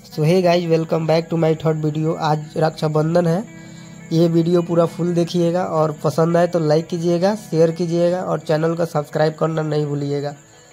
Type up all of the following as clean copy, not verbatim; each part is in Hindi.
So hey guys, welcome back to my third video. आज रक्षाबंधन है। ये वीडियो पूरा फुल देखिएगा और पसंद आए तो लाइक कीजिएगा, शेयर कीजिएगा और चैनल को सब्सक्राइब करना नहीं भूलिएगा।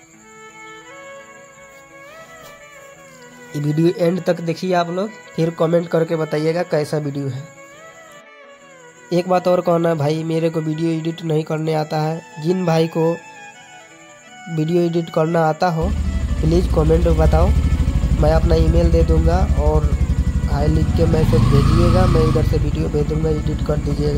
ये वीडियो एंड तक देखिए आप लोग, फिर कमेंट करके बताइएगा कैसा वीडियो है। एक बात और कहना है भाई, मेरे को वीडियो एडिट नहीं करने आता है। जिन भाई को वीडियो एडिट करना आता हो प्लीज़ कमेंट में बताओ, मैं अपना ईमेल दे दूंगा और हाई लिख के मैसेज भेजिएगा, मैं इधर से वीडियो भेज दूंगा, एडिट कर दीजिएगा।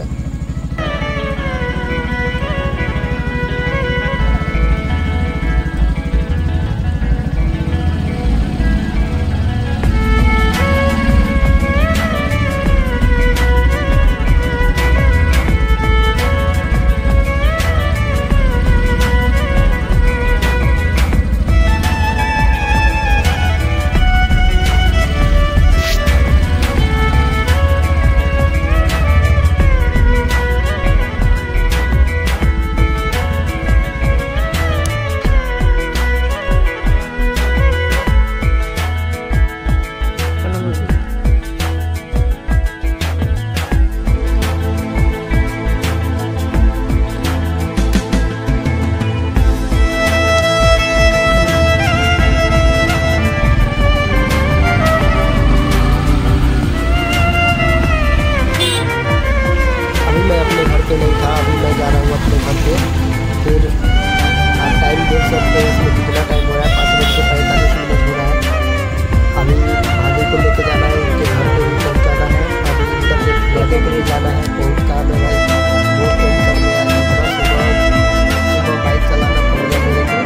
नहीं था, अभी मैं जा रहा हूँ अपने घर पे। फिर आप टाइम देख सकते हैं इसमें कितना टाइम हो रहा है, 5:45 हो रहा है। अभी भाभी को लेके जाना है, उनके घर पे भी पहुँचाना है। अभी इधर से लेके के लिए जाना है, बहुत काम है भाई, बहुत काम करने आया। सुबह बाइक चलाना पड़ेगा मेरे को।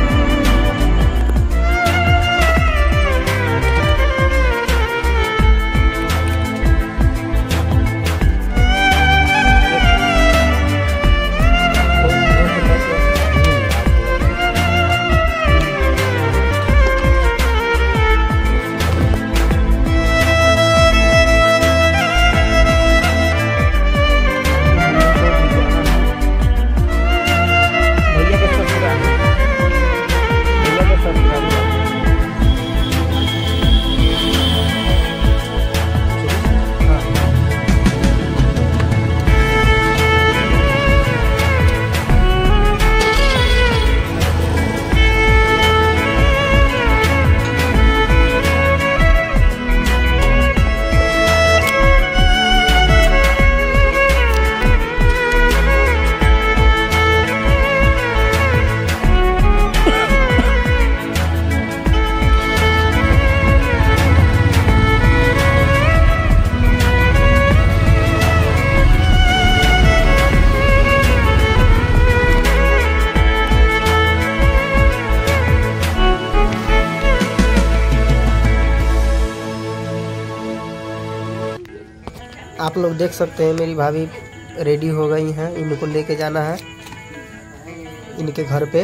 आप लोग देख सकते हैं मेरी भाभी रेडी हो गई हैं, इनको लेके जाना है इनके घर पे।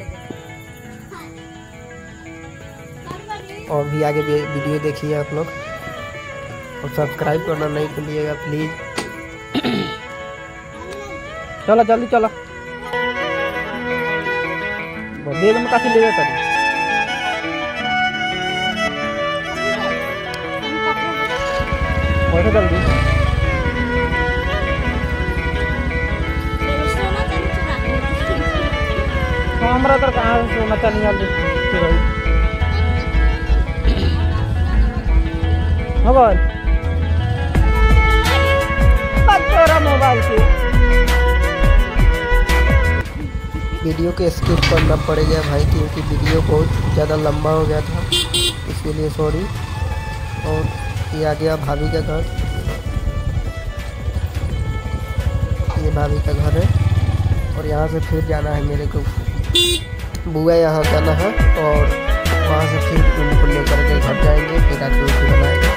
और भी आगे वीडियो देखिए आप लोग और सब्सक्राइब करना नहीं भूलिएगा प्लीज। चलो जल्दी चलो, बैग में काफी ले जाता है। जल्दी हमारा तो कहाँ सोना चांदी मोबाइल से वीडियो को स्किप करना पड़ेगा भाई, क्योंकि वीडियो बहुत ज़्यादा लंबा हो गया था, इसके लिए सॉरी। और ये आ गया भाभी का घर, ये भाभी का घर है। और यहाँ से फिर जाना है मेरे को बुआ यहाँ जाना है, और वहाँ से फिर उनको लेकर के घर जाएंगे, फिर आके रोटी बनाएंगे।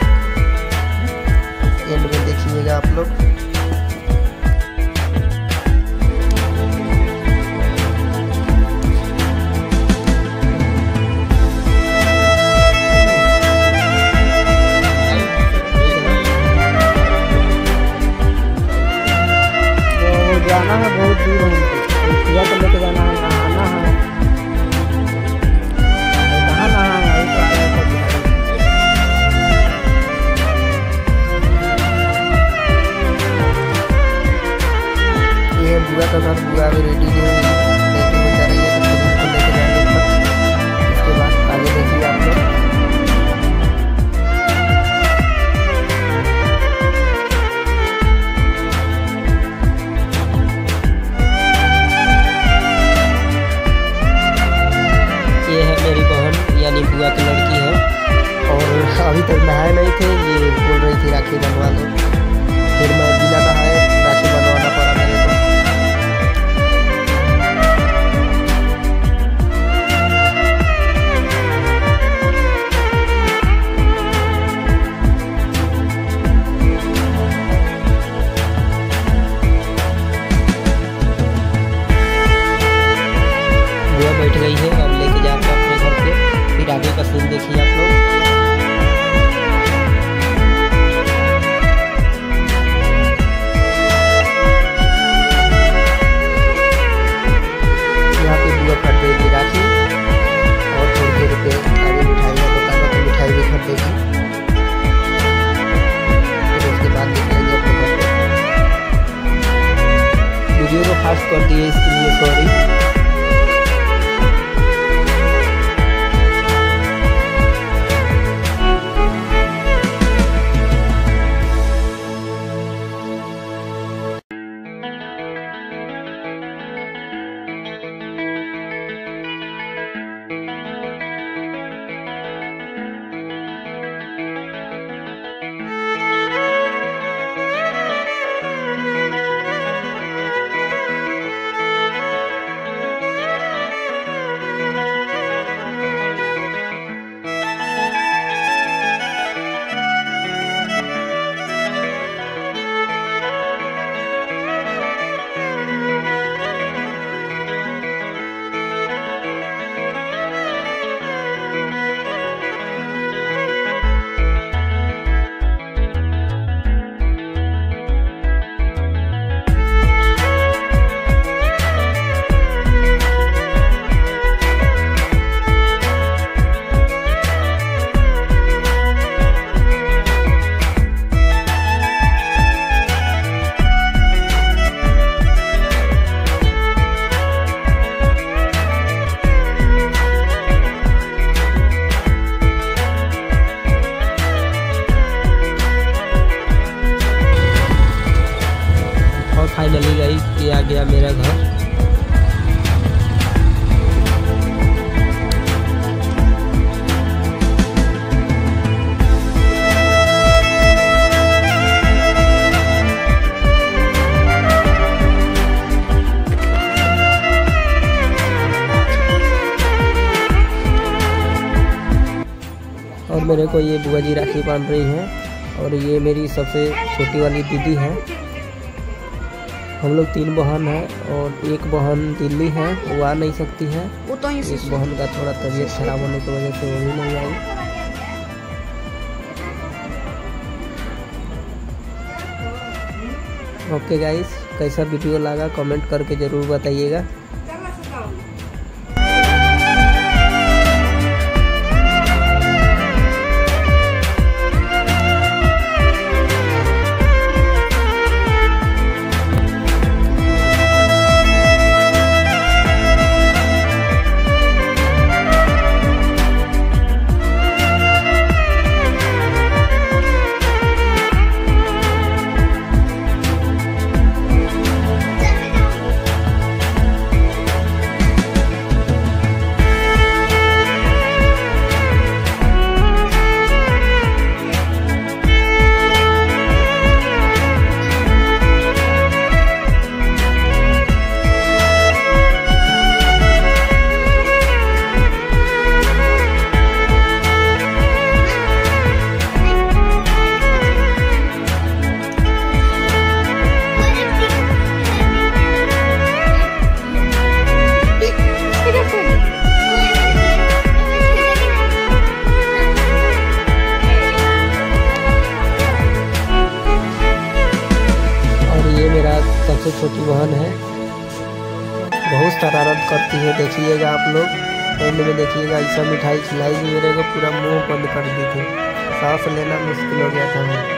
एंड में देखिएगा आप लोग। जाना है बहुत दूर, हमको लेके जाना है, नहाना है। कहाँ नहाना है अभी तक नहाए नहीं थे, ये बोल रही थी राखी बनवा दो। फिर मैं बिना नहाए राखी बनवाना पड़ा मेरे को। बुआ बैठ गई है, अब लेके जाऊंगा अपने घर पे। फिर आगे का सीन देखिए आप लोग। यहाँ पे बुआ कर देगी राखी और थोड़ी देर पे आगे मिठाई का दुकान है तो मिठाई भी कर देगी। फिर उसके बाद निकलेंगे अपने घर पे। वीडियो को फास्ट कर दिए, इसके लिए सॉरी। फाइनली गाइस ये आ गया मेरा घर। और मेरे को ये बुआ जी राखी बांध रही हैं और ये मेरी सबसे छोटी वाली दीदी है। हम लोग 3 बहन हैं और एक बहन दिल्ली है, वो आ नहीं सकती है। एक बहन का थोड़ा तबीयत खराब होने की वजह से वो भी नहीं आई। ओके गाइस, कैसा वीडियो लगा कमेंट करके ज़रूर बताइएगा। सबसे छोटी बहन है, बहुत शरारत करती है। देखिएगा आप लोग एंड में देखिएगा, ऐसा मिठाई खिलाएगी मेरे को, पूरा मुंह बंद कर दी थी, सांस लेना मुश्किल हो गया था मुझे।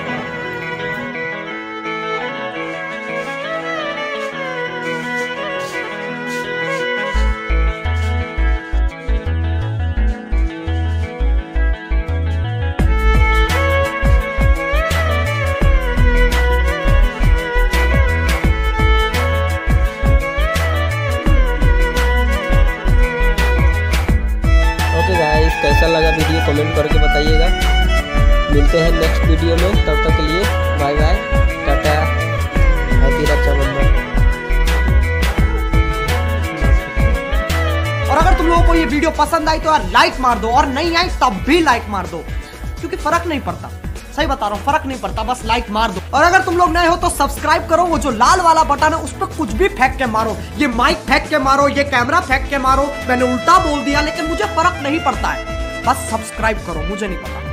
कैसा लगा वीडियो कमेंट करके बताइएगा। मिलते हैं नेक्स्ट वीडियो में, तब तक के लिए bye bye, tata, happy Rakshabandhan. और अगर तुम लोगों को ये वीडियो पसंद आई तो यार लाइक मार दो, और नहीं आई तब भी लाइक मार दो, क्योंकि फर्क नहीं पड़ता, सही बता रहा हूँ, फर्क नहीं पड़ता, बस लाइक मार दो। और अगर तुम लोग नए हो तो सब्सक्राइब करो, वो जो लाल वाला बटन है उस पर कुछ भी फेंक के मारो, ये माइक फेंक के मारो, ये कैमरा फेंक के मारो, मैंने उल्टा बोल दिया लेकिन मुझे फर्क नहीं पड़ता है, बस सब्सक्राइब करो, मुझे नहीं पता।